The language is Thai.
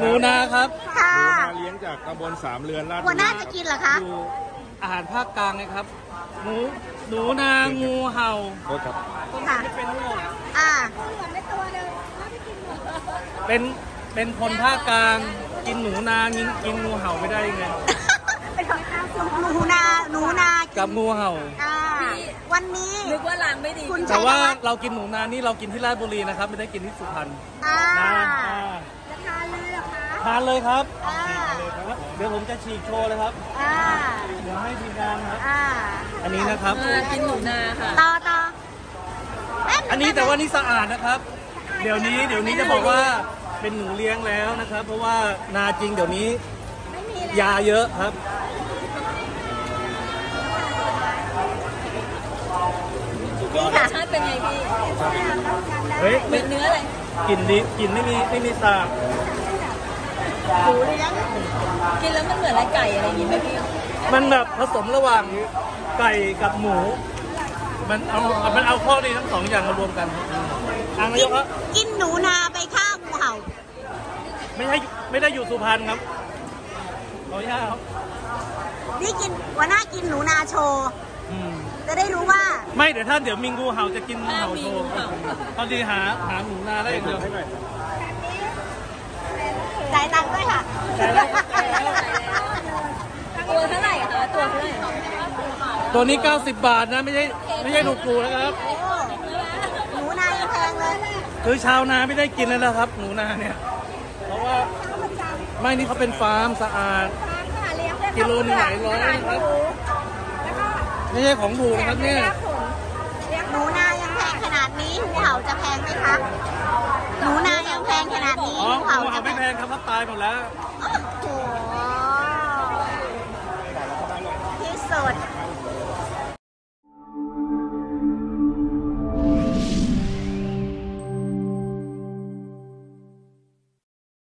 หนูนาครับค่ะหนูนาเลี้ยงจากตำบลสามเรือนลาดบุรีหัวหน้าจะกินเหรอคะอยู่อาหารภาคกลางนะครับหนูนางูเห่าโทษครับค่ะไม่เป็นทั้งหมด เป็นคนภาคกลางกินหนูนากินงูเห่าไม่ได้ยังไงหนูนากับงูเห่าวันนี้นึกว่าล้างไม่ดีแต่ว่าเรากินหนูนานี่เรากินที่ราชบุรีนะครับไม่ได้กินที่สุพรรณจะทานเลยเหรอคะทานเลยครับเดี๋ยวผมจะฉีกโชว์เลยครับเดี๋ยวให้ทีมงานครับอันนี้นะครับกินหนูนาค่ะต่ออันนี้แต่ว่านี่สะอาดนะครับเดี๋ยวนี้จะบอกว่าเป็นหนูเลี้ยงแล้วนะครับเพราะว่านาจริงเดี๋ยวนี้ยาเยอะครับรสชาติเป็นไงพี่เฮ้ยเนื้ออะไรกลิ่นไม่มีสาบหนูเลี้ยงกินแล้วมันเหมือนอะไรไก่อะไรอย่างงี้ไหมพี่มันแบบผสมระหว่างไก่กับหมูมันเอาข้อดีทั้งสองอย่างมารวมกันนายกครับกินหนูนาไปฆ่างูเห่าไม่ได้อยู่สุพรรณครับขออนุญาตครับนี่กินหัวหน้ากินหนูนาโชว์จะได้รู้ว่าไม่เดี๋ยวมีงูเห่าจะกินงูเห่าโชว์พอดีหาหนูนาได้เดียวจ่ายตังค์ด้วยค่ะตัวเท่าไหร่คะตัวเท่าไหร่ตัวนี้90 บาทนะไม่ใช่ถูกกูนะครับหนูนายังแพงเลยคือชาวนาไม่ได้กินแล้วนะครับหนูนาเนี่ยเพราะว่าไม่นี่เขาเป็นฟาร์มสะอาดกิโลนึงหลายร้อยนะครับไม่ใช่ของถูกนะครับเนี่ยหนูนายังแพงขนาดนี้งูเห่าจะแพงไหมคะหนูนายังแพงขนาดนี้งูเห่าไม่แพงครับเพราะตายหมดแล้วโอ้โห